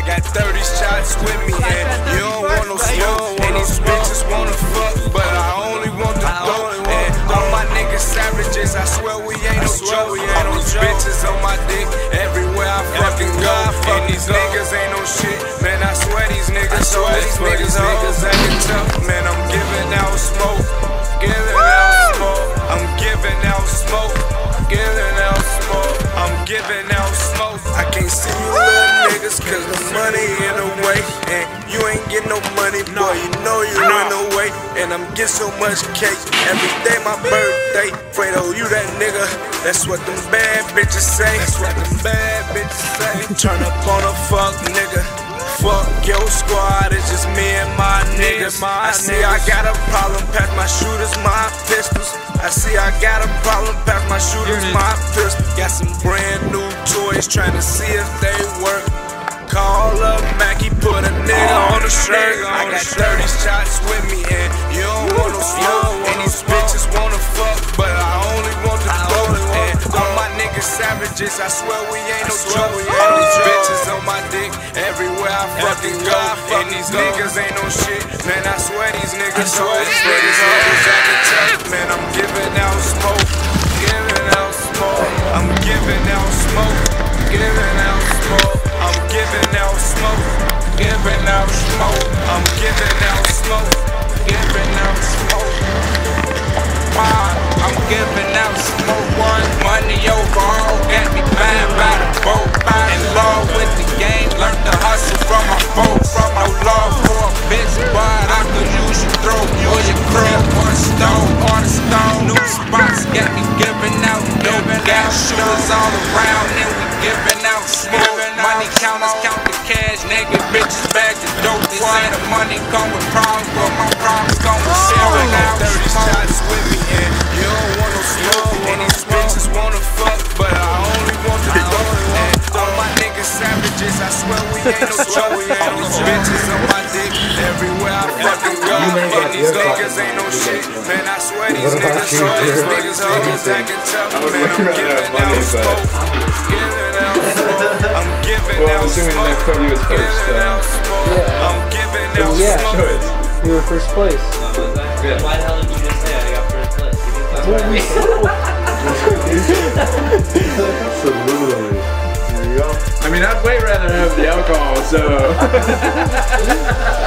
I got 30 shots with me, and you don't want no smoke. And these bitches wanna fuck, but I only want the dope. And all my niggas savages, I swear we ain't no joke. All these bitches on my dick everywhere I fucking go. And these niggas ain't no shit, man. I swear these niggas, acting tough, man. I'm giving out smoke, giving out smoke. I'm giving out smoke, giving out smoke. I'm giving out smoke. I can't see you little niggas cause the money in the way. And you ain't get no money, boy, you know you run away. And I'm getting so much cake every day my birthday. Fredo, you that nigga, that's what them bad bitches say. That's what them bad bitches say. Turn up on a fuck nigga. Fuck your squad, it's just me and my niggas. I see I got a problem, pass my shooters, my pistols. I see I got a problem, pass my shooters, my pistols. Got some brand new toys, trying to see if they work. Call up Mackie, put a nigga on the shirt. I got 30 shots with me, and you don't want no smoke. And these bitches wanna fuck, but I only want the dope. And all my niggas savages, I swear we ain't no joke. All these bitches on my dick everywhere I fucking go. And these niggas ain't no shit, man. I swear these niggas always acting tough, man. I'm giving out smoke, giving out smoke. I'm giving out smoke, giving out smoke. I'm giving out smoke, giving out smoke. I'm giving out smoke, giving out smoke. I'm giving out smoke. Money overall got me buying by the boat. In love with the game, learned to hustle from my folks. No love for a bitch, but I could use your throat or your crib or the stone. New spots got me giving out dope. Got shooters all around and we giving out smoke. Money counters count the cash, naked bitches bag the dope. They say the money come with problems, but my problems come with sharing out 30 shots with me, and you don't want no smoke. And these bitches wanna fuck, but I only want the dope. And all my niggas savages, I swear we ain't no joke. All these bitches on my dick everywhere I fucking go. And these niggas ain't no shit, man. I swear these niggas always acting tough, man. I'm giving out smoke, giving out smoke. I'm giving out smoke, giving out smoke. I'm giving out smoke. You were first place. Yeah. Why the hell did you just say I got first place? Absolutely. There you go. I mean, I'd way rather have the alcohol, so.